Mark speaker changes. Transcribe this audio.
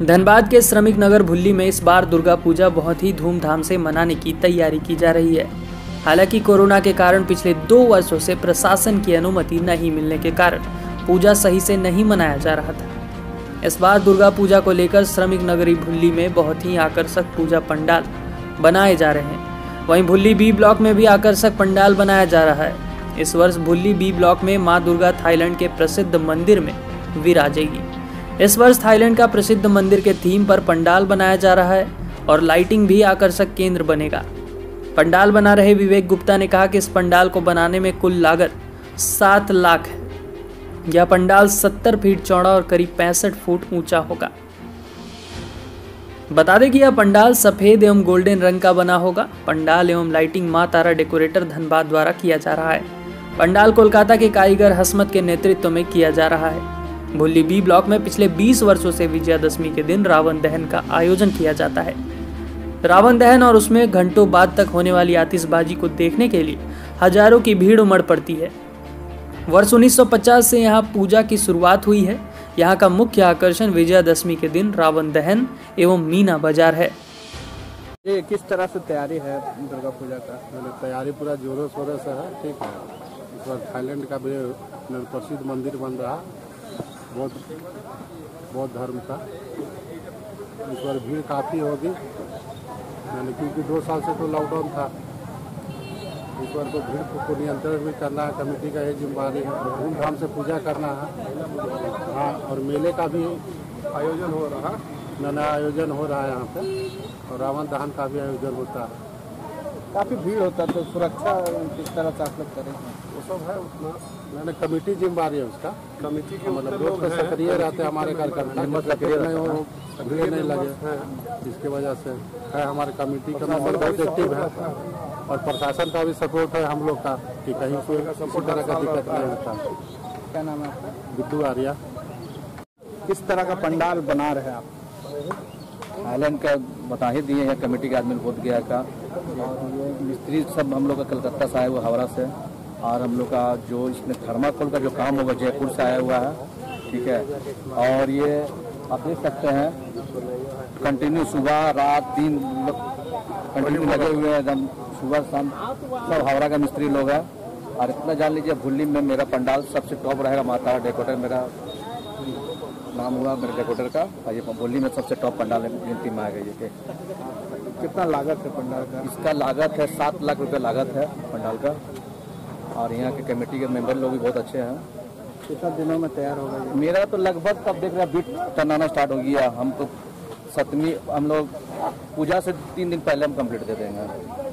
Speaker 1: धनबाद के श्रमिक नगर भुल्ली में इस बार दुर्गा पूजा बहुत ही धूमधाम से मनाने की तैयारी की जा रही है। हालांकि कोरोना के कारण पिछले 2 वर्षों से प्रशासन की अनुमति नहीं मिलने के कारण पूजा सही से नहीं मनाया जा रहा था। इस बार दुर्गा पूजा को लेकर श्रमिक नगरी भुल्ली में बहुत ही आकर्षक पूजा पंडाल बनाए जा रहे हैं। वहीं भुल्ली बी ब्लॉक में भी आकर्षक पंडाल बनाया जा रहा है। इस वर्ष भुल्ली बी ब्लॉक में मां दुर्गा थाईलैंड के प्रसिद्ध मंदिर में विराजेगी। इस वर्ष थाईलैंड का प्रसिद्ध मंदिर के थीम पर पंडाल बनाया जा रहा है और लाइटिंग भी आकर्षक केंद्र बनेगा। पंडाल बना रहे विवेक गुप्ता ने कहा कि इस पंडाल को बनाने में कुल लागत 7 लाख है। यह पंडाल 70 फीट चौड़ा और करीब 65 फुट ऊंचा होगा। बता दें कि यह पंडाल सफेद एवं गोल्डन रंग का बना होगा। पंडाल एवं लाइटिंग मां तारा डेकोरेटर धनबाद द्वारा किया जा रहा है। पंडाल कोलकाता के कारीगर हसमत के नेतृत्व में किया जा रहा है। भुल्ली बी ब्लॉक में पिछले 20 वर्षों से विजयादशमी के दिन रावण दहन का आयोजन किया जाता है। रावण दहन और उसमें घंटों बाद तक होने वाली आतिशबाजी को देखने के लिए हजारों की भीड़ उमड़ पड़ती है। वर्ष 1950 से यहाँ पूजा की शुरुआत हुई है। यहाँ का मुख्य आकर्षण विजयादशमी के दिन रावण दहन एवं मीना बाजार है।
Speaker 2: ये किस तरह से तैयारी है दुर्गा पूजा का?
Speaker 3: तैयारी पूरा जोरों शोरों से है। ठीक है, इस बार थाईलैंड का भी प्रसिद्ध मंदिर बन रहा, बहुत धर्म का। इस बार भीड़ काफ़ी होगी, यानी क्योंकि 2 साल से तो लॉकडाउन था। इस बार तो भीड़ को नियंत्रण भी करना है, कमेटी का ये जिम्मेदारी है। धूमधाम से पूजा करना है। हाँ, और मेले का भी आयोजन हो रहा, नया आयोजन हो रहा है यहाँ पे, और रावण दहन का भी आयोजन होता है।
Speaker 2: काफ़ी भीड़ होता है, तो सुरक्षा किस तरह से आप लोग करें?
Speaker 3: वो सब है उतना, मैंने कमेटी जिम्मेदारी है उसका। कमेटी के मतलब लोग तो सक्रिय रहते हैं हमारे कार्यकर्ता, भीड़ नहीं लगे, इसकी वजह से है। हमारे कमेटी का मेंबर बहुत एक्टिव है और प्रशासन का भी सपोर्ट है हम लोग का कि कहीं कोई किसी तरह का दिक्कत नहीं होता।
Speaker 2: क्या नाम है आपका?
Speaker 3: बिट्टू आर्या।
Speaker 2: किस तरह का पंडाल बना रहे हैं आप?
Speaker 4: थाईलैंड का बता ही दिए हैं, कमेटी के आदमी बोध गया का, और ये मिस्त्री सब हम लोग का कलकत्ता से आया हुआ, हावड़ा से, और हम लोग का जो इसमें थर्माकोल का जो काम होगा जयपुर से आया हुआ है। ठीक है, और ये आप देख सकते हैं कंटिन्यू सुबह रात दिन कंटिन्यू लगे हुए हैं, एकदम सुबह शाम सब हावड़ा का मिस्त्री लोग हैं। और इतना जान लीजिए भुल्ली में मेरा पंडाल सबसे टॉप रहेगा। मां तारा डेकोरेटर मेरा नाम हुआ मेरे डेकोरेटर का, और ये भुल्ली में सबसे टॉप पंडाल गिनती में आ गई है।
Speaker 2: कितना लागत है पंडाल का?
Speaker 4: इसका लागत है 7 लाख रुपये लागत है पंडाल का, और यहाँ के कमेटी के मेंबर लोग भी बहुत अच्छे हैं।
Speaker 2: कितना दिनों में तैयार होगा?
Speaker 4: मेरा तो लगभग कब देख रहे हैं बीट टनाना स्टार्ट हो गया। हम तो 7वीं हम लोग पूजा से 3 दिन पहले हम कंप्लीट दे देंगे।